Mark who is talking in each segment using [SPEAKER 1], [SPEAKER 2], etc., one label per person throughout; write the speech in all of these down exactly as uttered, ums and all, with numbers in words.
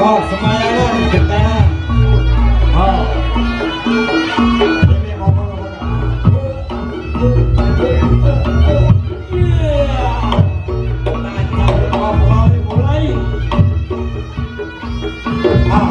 [SPEAKER 1] Yo, semuanya gentenan. Oh. Ini ngomong-ngomong. Mulai. Ah.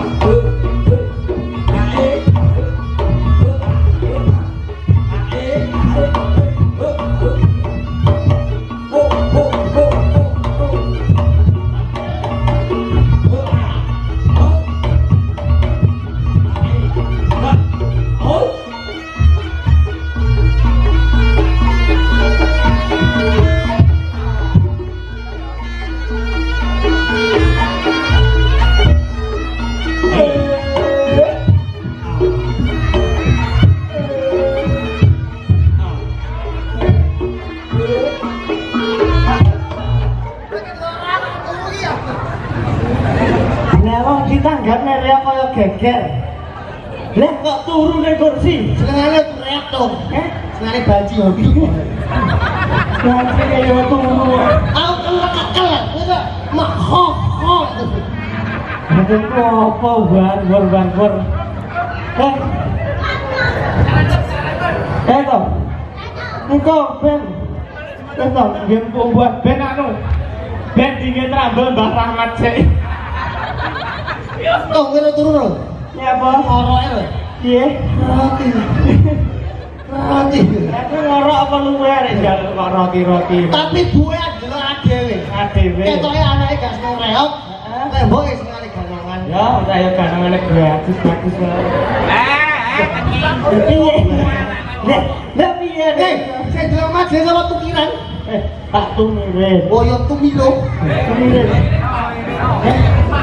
[SPEAKER 2] Tanggapnya dia kaya geger. Lah kok turu ning kursi?
[SPEAKER 3] Senengane teriak dong.
[SPEAKER 2] Eh,
[SPEAKER 3] senengane baji hobi.
[SPEAKER 2] Baji kaya turu.
[SPEAKER 3] Aku kekel, itu mak ho ho.
[SPEAKER 2] Itu apa bar bar bar bar. Eh. Eh toh. Engko ben. Ben toh game buat ben anu. Ben dingin rambel Mbah Rahmat sik.
[SPEAKER 3] Tuh, kira turun loh.
[SPEAKER 2] Ya apa?
[SPEAKER 3] Ngoroknya loh.
[SPEAKER 2] Iya.
[SPEAKER 3] Roti. Roti.
[SPEAKER 2] Aku ngorok apa lu ya? Jangan kok roti-roti.
[SPEAKER 3] Tapi gue adalah adewe.
[SPEAKER 2] Adewe.
[SPEAKER 3] Ketoknya anaknya gak seneng reok. Temboknya seneng ganongan.
[SPEAKER 2] Ya, udah ya ganongannya gratis, bagus banget.
[SPEAKER 4] Eh, eh,
[SPEAKER 2] Piye? Nek, nek piye?
[SPEAKER 3] Eh, saya bilang mas, saya sama tukiran.
[SPEAKER 2] Eh, tak tumirin.
[SPEAKER 3] Oh, ya tumilo.
[SPEAKER 2] Tumirin. Eh?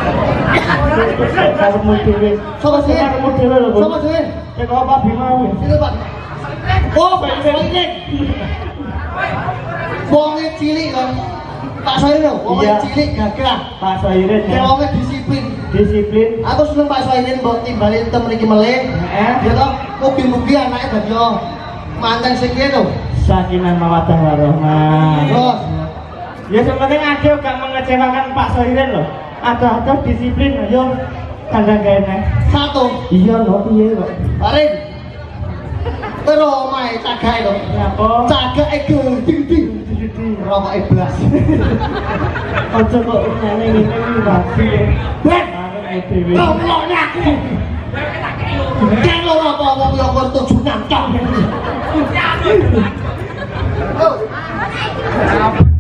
[SPEAKER 2] Kamu dewe.
[SPEAKER 3] Sama sih.
[SPEAKER 2] Kamu dewe lho, Bu.
[SPEAKER 3] Sama sih.
[SPEAKER 2] Eh, kok Pak Bima wis?
[SPEAKER 3] Itu, Pak. Oh, Pak Soirin. Wongnya cilik kan. Pak Soirin lho, wongnya cilik gagah.
[SPEAKER 2] Pak Soirin ya.
[SPEAKER 3] Wongnya disiplin.
[SPEAKER 2] Disiplin.
[SPEAKER 3] Aku seneng Pak Soirin mbok timbalin tem mriki meleh.
[SPEAKER 2] Heeh.
[SPEAKER 3] Ya toh, mugi-mugi anake dadi manten sing kene lho.
[SPEAKER 2] Sakinah mawaddah warahmah.
[SPEAKER 3] Terus
[SPEAKER 2] ya sepenting ada gak mengecewakan Pak Soirin loh. Ada-ada disiplin ayo kandang gene.
[SPEAKER 3] satu.
[SPEAKER 2] Iya lho piye kok.
[SPEAKER 3] Paring. Terus omahe cagake lho.
[SPEAKER 2] Napa?
[SPEAKER 3] Cagake geding-geding. Rokok iblas.
[SPEAKER 2] Ojo kok ngene ngene iki wasi.
[SPEAKER 3] Bet.
[SPEAKER 2] Arek dhewe.
[SPEAKER 3] Ngomongnya aku. Kalau apa wong yo kok tujuh nangkang. Oh.